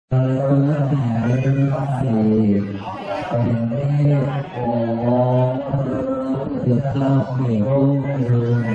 Hãy subscribe cho kênh Ghiền Mì Gõ để không bỏ lỡ